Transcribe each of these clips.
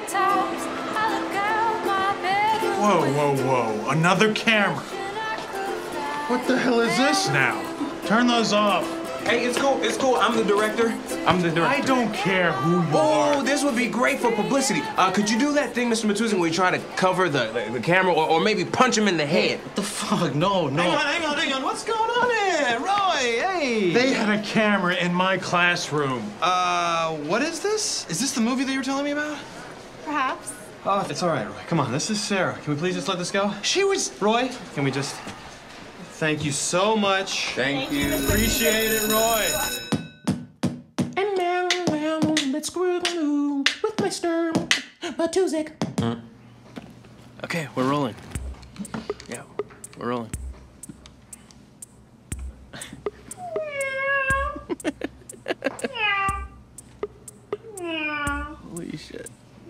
Whoa, whoa, whoa. Another camera. What the hell is this now? Turn those off. Hey, it's cool, I'm the director. I don't care who you are. Oh, this would be great for publicity. Could you do that thing, Mr. Matuzek, where you try to cover the camera or maybe punch him in the head? What the fuck? No. Hang on. What's going on here? Roy, hey. They had a camera in my classroom. What is this? Is this the movie that you were telling me about? Perhaps. Oh, it's all right, Roy. Come on, this is Sarah. Can we please just let this go? She was... Roy, can we just... Thank you so much. Thank you. Appreciate it, Roy. And now, let's screw the moon with Mr. Matuzek. Okay, we're rolling. Yeah, we're rolling. Holy shit.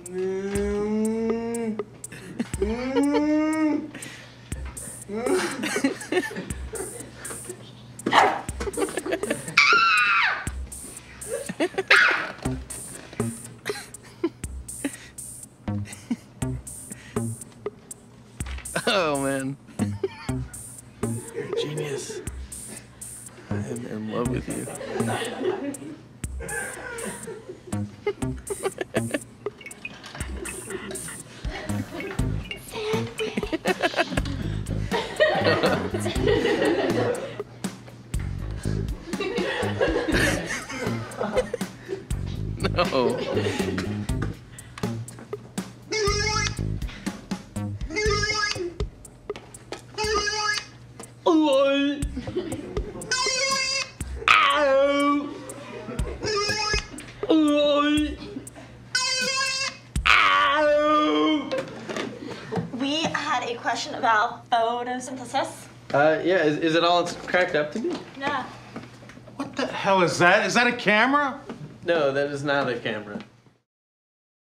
Oh, man. You're a genius. I am in love with you. No. We had a question about photosynthesis. Yeah, is it all it's cracked up to be? Yeah. What the hell is that? Is that a camera? No, that is not a camera.